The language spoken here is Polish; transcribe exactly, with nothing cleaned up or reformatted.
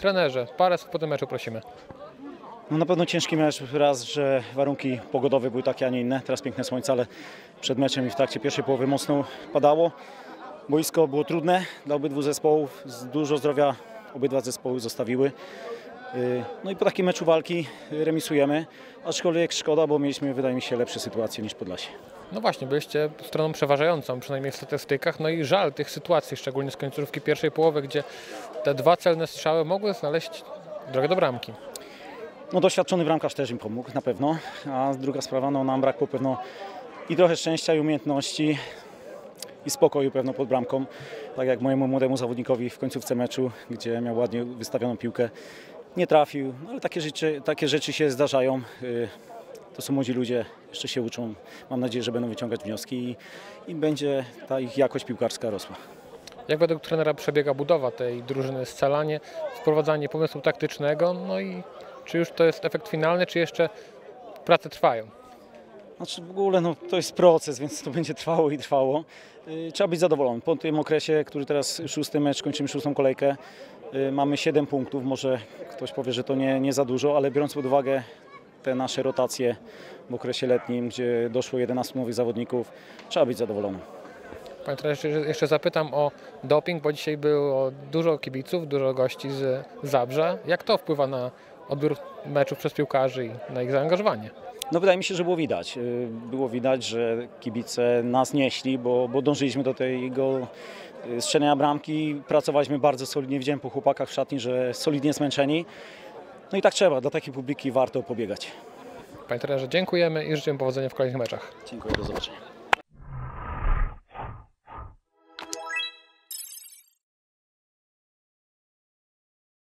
Trenerze, parę słów po tym meczu prosimy. No na pewno ciężki mecz, raz, że warunki pogodowe były takie, a nie inne. Teraz piękne słońce, ale przed meczem i w trakcie pierwszej połowy mocno padało. Boisko było trudne dla obydwu zespołów, dużo zdrowia obydwa zespoły zostawiły. No i po takim meczu walki remisujemy, aczkolwiek szkoda, bo mieliśmy, wydaje mi się, lepsze sytuacje niż Podlasie. No właśnie, byliście stroną przeważającą, przynajmniej w statystykach, no i żal tych sytuacji, szczególnie z końcówki pierwszej połowy, gdzie te dwa celne strzały mogły znaleźć drogę do bramki. No doświadczony bramkarz też im pomógł, na pewno, a druga sprawa, no nam brakło pewno i trochę szczęścia i umiejętności i spokoju pewno pod bramką, tak jak mojemu młodemu zawodnikowi w końcówce meczu, gdzie miał ładnie wystawioną piłkę, nie trafił, no ale takie rzeczy, takie rzeczy się zdarzają. To są młodzi ludzie, jeszcze się uczą. Mam nadzieję, że będą wyciągać wnioski i, i będzie ta ich jakość piłkarska rosła. Jak według trenera przebiega budowa tej drużyny, scalanie, wprowadzanie pomysłu taktycznego, no i czy już to jest efekt finalny, czy jeszcze prace trwają? Znaczy w ogóle no, to jest proces, więc to będzie trwało i trwało. Trzeba być zadowolonym. Po tym okresie, który teraz szósty mecz, kończymy szóstą kolejkę, mamy siedem punktów. Może ktoś powie, że to nie, nie za dużo, ale biorąc pod uwagę te nasze rotacje w okresie letnim, gdzie doszło jedenastu nowych zawodników, trzeba być zadowolonym. Panie trenerze, jeszcze zapytam o doping, bo dzisiaj było dużo kibiców, dużo gości z Zabrza. Jak to wpływa na odbiór meczów przez piłkarzy i na ich zaangażowanie? No wydaje mi się, że było widać. Było widać, że kibice nas nieśli, bo, bo dążyliśmy do tego strzelenia bramki. Pracowaliśmy bardzo solidnie, widziałem po chłopakach w szatni, że solidnie zmęczeni. No i tak trzeba, dla takiej publiki warto pobiegać. Panie trenerze, dziękujemy i życzę powodzenia w kolejnych meczach. Dziękuję, do zobaczenia.